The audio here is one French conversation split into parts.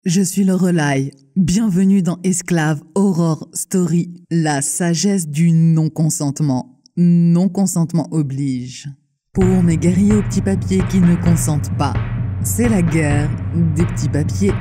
Je suis le Relay. Bienvenue dans Esclave Horror Story, la sagesse du non-consentement. Non-consentement oblige. Pour mes guerriers aux petits papiers qui ne consentent pas, c'est la guerre des petits papiers.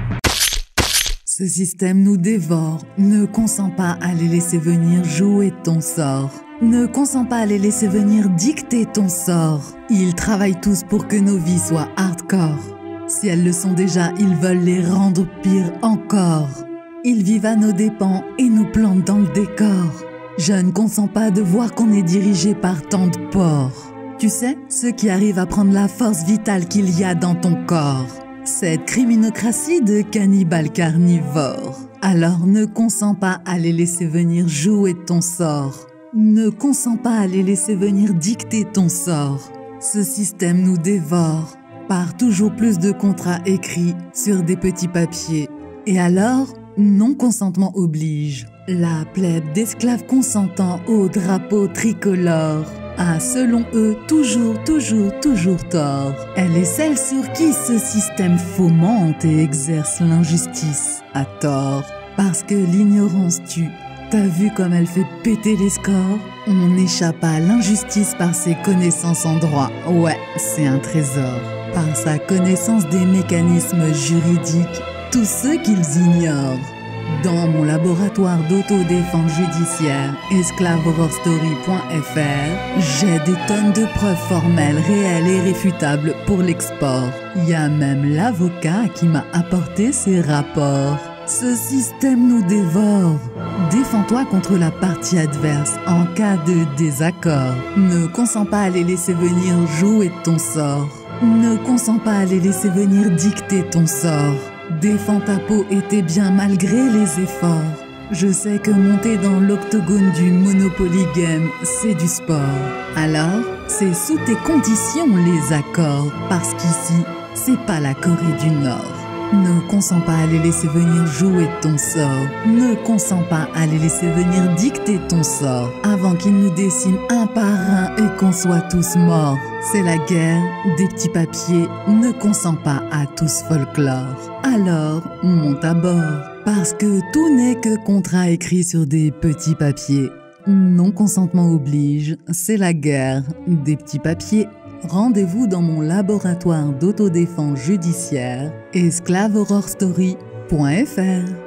Ce système nous dévore. Ne consens pas à les laisser venir jouer ton sort. Ne consens pas à les laisser venir dicter ton sort. Ils travaillent tous pour que nos vies soient hardcore. Si elles le sont déjà, ils veulent les rendre pires encore. Ils vivent à nos dépens et nous plantent dans le décor. Je ne consens pas de voir qu'on est dirigé par tant de porcs. Tu sais, ceux qui arrivent à prendre la force vitale qu'il y a dans ton corps. Cette criminocratie de cannibales carnivores. Alors ne consens pas à les laisser venir jouer ton sort. Ne consens pas à les laisser venir dicter ton sort. Ce système nous dévore. Par toujours plus de contrats écrits sur des petits papiers. Et alors, non-consentement oblige. La plèbe d'esclaves consentants au drapeau tricolore a, selon eux, toujours tort. Elle est celle sur qui ce système fomente et exerce l'injustice à tort. Parce que l'ignorance tue. T'as vu comme elle fait péter les scores? On échappe à l'injustice par ses connaissances en droit. Ouais, c'est un trésor. Par sa connaissance des mécanismes juridiques, tous ceux qu'ils ignorent. Dans mon laboratoire d'autodéfense judiciaire, esclavehorrorstory.fr, j'ai des tonnes de preuves formelles, réelles et réfutables pour l'export. Il y a même l'avocat qui m'a apporté ses rapports. Ce système nous dévore. Défends-toi contre la partie adverse en cas de désaccord. Ne consens pas à les laisser venir jouer ton sort. Ne consens pas à les laisser venir dicter ton sort. Défends ta peau et tes biens malgré les efforts. Je sais que monter dans l'octogone du Monopoly Game, c'est du sport. Alors, c'est sous tes conditions les accords, parce qu'ici, c'est pas la Corée du Nord. Ne consens pas à les laisser venir jouer ton sort. Ne consens pas à les laisser venir dicter ton sort avant qu'ils nous déciment un par un et qu'on soit tous morts. C'est la guerre des petits papiers. Ne consens pas à tout ce folklore. Alors, monte à bord. Parce que tout n'est que contrat écrit sur des petits papiers. Non-consentement oblige. C'est la guerre des petits papiers. Rendez-vous dans mon laboratoire d'autodéfense judiciaire, esclavehorrorstory.fr.